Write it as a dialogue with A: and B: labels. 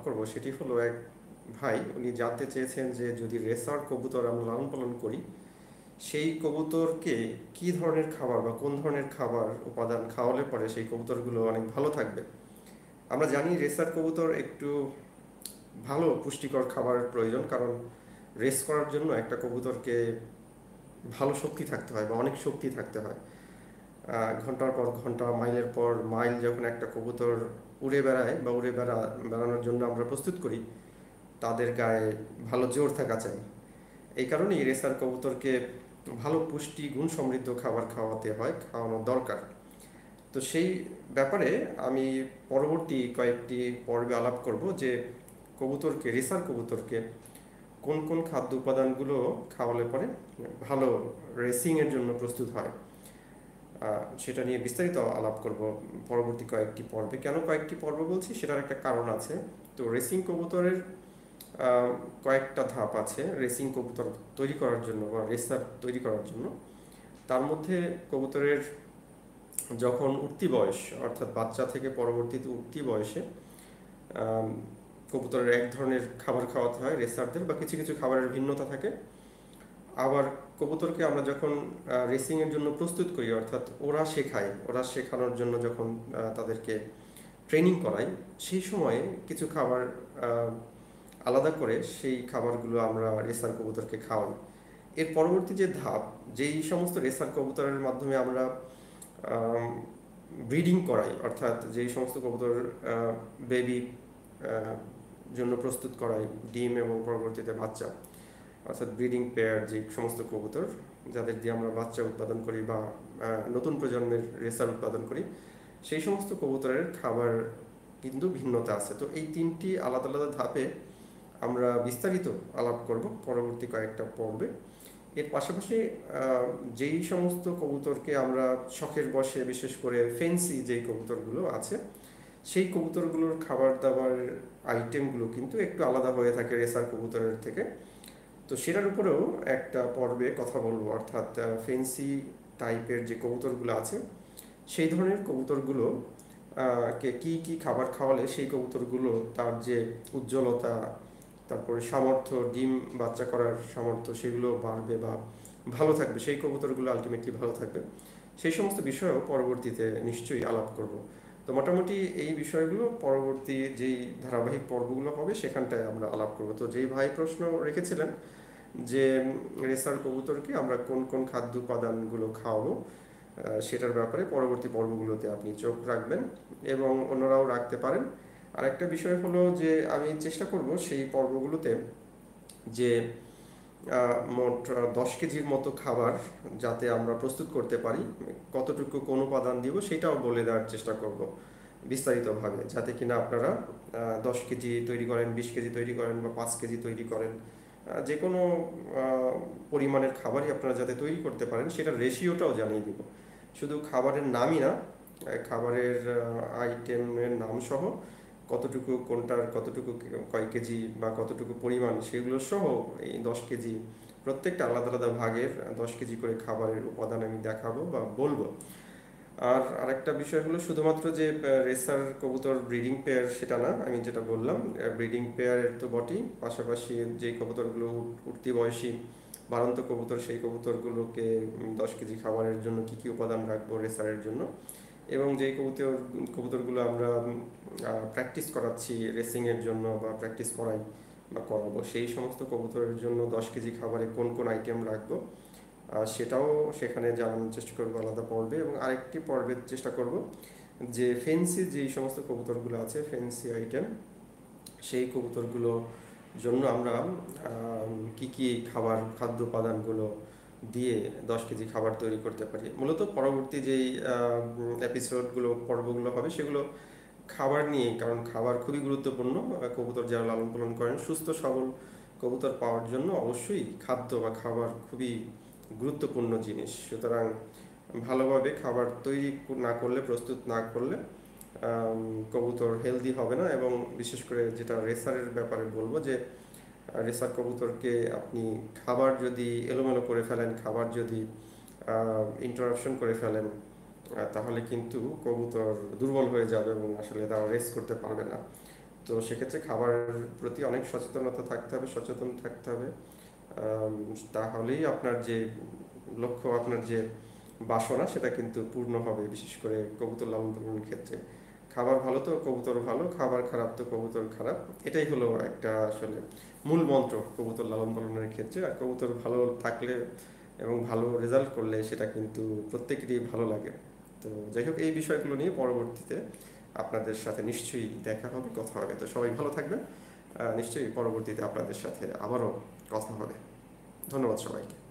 A: করব সেটি হলো এক ভাই উনি জানতে চেয়েছেন যে যদি রেসার কবুতর আমরা লালন পালন করি সেই কবুতরকে কি ধরনের খাবার বা কোন ধরনের খাবার উপাদান খাওয়ালে পরে সেই কবুতরগুলো অনেক ভালো থাকবে। আমরা জানি রেসার কবুতর একটু ভালো পুষ্টিকর খাবারের প্রয়োজন, কারণ রেস করার জন্য একটা কবুতরকে ভালো শক্তি থাকতে হয় বা অনেক শক্তি থাকতে হয়। ঘন্টার পর ঘন্টা, মাইলের পর মাইল যখন একটা কবুতর উড়ে বেড়ায় বা বেড়ানোর জন্য আমরা প্রস্তুত করি, তাদের গায়ে ভালো জোর থাকা চাই। এই কারণেই রেসার কবুতরকে ভালো পুষ্টি গুণ সমৃদ্ধ খাবার খাওয়াতে হয়, খাওয়ানো দরকার। তো সেই ব্যাপারে আমি পরবর্তী কয়েকটি পর্বে আলাপ করব যে রেসার কবুতরকে কোন কোন খাদ্য উপাদানগুলো খাওয়ালে পরে ভালো রেসিংয়ের জন্য প্রস্তুত হয়। সেটা নিয়ে বিস্তারিত আলাপ করব পরবর্তী কয়েকটি পর্বে। কেন কয়েকটি পর্ব বলছি সেটার একটা কারণ আছে। তো রেসিং কবুতরের কয়েকটা ধাপ আছে রেসিং কবুতর তৈরি করার জন্য বা রেসার তৈরি করার জন্য। তার মধ্যে কবুতরের যখন উঠতি বয়স, অর্থাৎ বাচ্চা থেকে পরবর্তীতে উঠতি বয়সে কবুতরের এক ধরনের খাবার খাওয়াতে হয় রেসারদের, বা কিছু কিছু খাবারের ভিন্নতা থাকে। আবার কবুতরকে আমরা যখন রেসিংয়ের জন্য প্রস্তুত করি, অর্থাৎ ওরা শেখানোর জন্য যখন তাদেরকে ট্রেনিং করাই, সেই সময়ে কিছু খাবার আলাদা করে সেই খাবারগুলো আমরা রেসার কবুতরকে খাওয়াই। এর পরবর্তী যে ধাপ, যেই সমস্ত রেসার কবুতরের মাধ্যমে আমরা ব্রিডিং করাই, অর্থাৎ যেই সমস্ত কবুতর বেবি জন্য প্রস্তুত করাই, ডিম এবং পরবর্তীতে বাচ্চা, অর্থাৎ ব্রিডিং পেয়ার যে সমস্ত কবুতর যাদের দিয়ে আমরা বাচ্চা উৎপাদন করি বা নতুন প্রজন্মের রেসার উৎপাদন করি, সেই সমস্ত কবুতরের খাবার কিন্তু ভিন্নতা আছে। তো এই তিনটি আলাদা আলাদা ধাপে আমরা বিস্তারিত আলাপ করব পরবর্তী কয়েকটা পর্বে। এর পাশাপাশি যেই সমস্ত কবুতরকে আমরা শখের বশে, বিশেষ করে ফেন্সি যেই কবুতরগুলো আছে, সেই কবুতরগুলোর খাবার দাবার আইটেমগুলো কিন্তু একটু আলাদা হয়ে থাকে রেসার কবুতরের থেকে। তো সেটার উপরেও একটা পর্বে কথা বলবো, অর্থাৎ ফেন্সি টাইপের যে কবুতরগুলো আছে সেই ধরনের কবুতরগুলো কে কি কি খাবার খাওয়ালে সেই কবুতরগুলো তার যে উজ্জ্বলতা, তারপরে সামর্থ্য, ডিম বাচ্চা করার সামর্থ্য, সেগুলো বাড়বে বা ভালো থাকবে, সেই কবুতরগুলো আলটিমেটলি ভালো থাকবে। সেই সমস্ত বিষয়েও পরবর্তীতে নিশ্চয়ই আলাপ করব। তো মোটামুটি এই বিষয়গুলো পরবর্তী যেই ধারাবাহিক পর্বগুলো হবে সেখানটায় আমরা আলাপ করব। তো যেই ভাই প্রশ্ন রেখেছিলেন যে রেসার কবুতরকে আমরা কোন কোন খাদ্য উপাদানগুলো খাওয়াবো, সেটার ব্যাপারে পরবর্তী পর্বগুলোতে আপনি চোখ রাখবেন এবং অন্যরাও রাখতে পারেন। আর একটা বিষয় হলো যে আমি চেষ্টা করব সেই পর্বগুলোতে যে মোট 10 কেজির মতো খাবার যাতে আমরা প্রস্তুত করতে পারি, কতটুকু কোন উপাদান দিব সেটাও বলে দেওয়ার চেষ্টা করব বিস্তারিতভাবে, যাতে কিনা আপনারা 10 কেজি তৈরি করেন, 20 কেজি তৈরি করেন বা 5 কেজি তৈরি করেন, যে কোনো পরিমাণের খাবারই আপনারা যাতে তৈরি করতে পারেন সেটার রেশিওটাও জানিয়ে দিব। শুধু খাবারের নামই না, খাবারের আইটেমের নাম সহ কতটুকু কোনটার কতটুকু কয় কেজি বা কতটুকু পরিমাণ সেগুলো সহ এই 10 কেজি প্রত্যেকটা আলাদা আলাদা ভাগের 10 কেজি করে খাবারের উপাদান আমি দেখাবো বা বলবো। আর আরেকটা বিষয় হলো শুধুমাত্র যে রেসার কবুতর ব্রিডিং পেয়ার সেটা না, আমি যেটা বললাম ব্রিডিং পেয়ারের তো বটেই, পাশাপাশি যে কবুতরগুলো উঠতি বয়সী বাড়ন্ত কবুতর, সেই কবুতরগুলোকে 10 কেজি খাবারের জন্য কি কি উপাদান রাখবো রেসারের জন্য, এবং যেই কবুতরগুলো আমরা প্র্যাকটিস করাচ্ছি রেসিংয়ের জন্য বা প্র্যাকটিস করাই বা করাবো, সেই সমস্ত কবুতরের জন্য 10 কেজি খাবারে কোন কোন আইটেম রাখবো সেটাও সেখানে জানানোর চেষ্টা করবো আলাদা পর্বে। এবং আরেকটি পর্বের চেষ্টা করব যে ফেন্সি যেই সমস্ত কবুতরগুলো আছে, ফেন্সি আইটেম, সেই কবুতরগুলো জন্য আমরা কি কি খাদ্য উপাদানগুলো দিয়ে 10 কেজি খাবার তৈরি করতে পারি। মূলত পরবর্তী যেই এপিসোডগুলো পর্বগুলো হবে সেগুলো খাবার নিয়ে, কারণ খাবার খুবই গুরুত্বপূর্ণ। কবুতর যারা লালন পালন করেন, সুস্থ সবল কবুতর পাওয়ার জন্য অবশ্যই খাদ্য বা খাবার খুবই গুরুত্বপূর্ণ জিনিস। সুতরাং ভালোভাবে খাবার তৈরি না করলে, প্রস্তুত না করলে কবুতর হেলদি হবে না। এবং বিশেষ করে যেটা রেসারের ব্যাপারে বলবো, যে রেসার কবুতরকে আপনি খাবার যদি এলোমেলো করে ফেলেন, খাবার যদি ইন্টারাপশন করে ফেলেন, তাহলে কিন্তু কবুতর দুর্বল হয়ে যাবে এবং আসলে তারা রেস করতে পারবে না। তো সেক্ষেত্রে খাবারের প্রতি অনেক সচেতনতা থাকতে হবে, সচেতন থাকতে হবে। আম, তাহলেই আপনার যে লক্ষ্য, আপনার যে বাসনা, সেটা কিন্তু পূর্ণ হবে, বিশেষ করে কবুতর লালন পালনের ক্ষেত্রে। খাবার ভালো তো কবুতর ভালো, খাবার খারাপ তো কবুতর খারাপ। এটাই হলো একটা আসলে মূল মন্ত্র কবুতর লালন পালনের ক্ষেত্রে। আর কবুতর ভালো থাকলে এবং ভালো রেজাল্ট করলে সেটা কিন্তু প্রত্যেকেরই ভালো লাগে। তো যাই হোক, এই বিষয়গুলো নিয়ে পরবর্তীতে আপনাদের সাথে নিশ্চয়ই দেখা হবে, কথা হবে। তো সবাই ভালো থাকবেন। নিশ্চয়ই পরবর্তীতে আপনাদের সাথে আবারও কথা হবে। ধন্যবাদ সবাইকে।